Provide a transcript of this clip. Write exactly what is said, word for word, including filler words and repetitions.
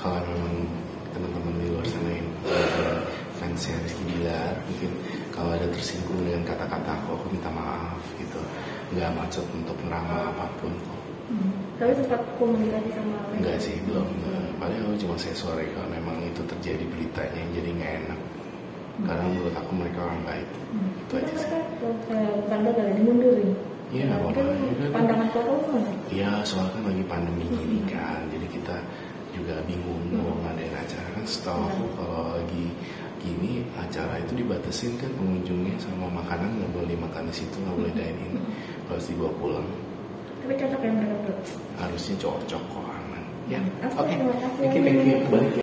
kalau memang teman-teman di luar sana yang uh, fansnya Rizky Bilar, mungkin kalau ada tersinggung dengan kata-kata aku, aku minta maaf gitu. Nggak maksud untuk ngeramal apapun. Hmm. Tapi sempat komunikasi sama enggak sih, belum. Paling aku cuma saya sore kalau memang itu terjadi beritanya, jadi nggak enak. Hmm. Karena menurut aku mereka orang baik. Hmm. Itu aja sih. Bukan gagal, dimundurin. Iya, nggak apa-apa. Pandangan keluarga gimana? Iya, soalnya kan lagi pandemi hmm. gini kan, jadi kita juga bingung hmm. mau ngadain acara kan. Setahu aku hmm. kalau lagi gini acara itu dibatasin kan pengunjungnya, sama makanan nggak boleh dimakan di situ, nggak boleh dine in, harus dibawa pulang. Tapi cocok ya mereka tuh? Harusnya cocok kok, aman. Ya, oke. Okay. Thank you, thank you. Balik.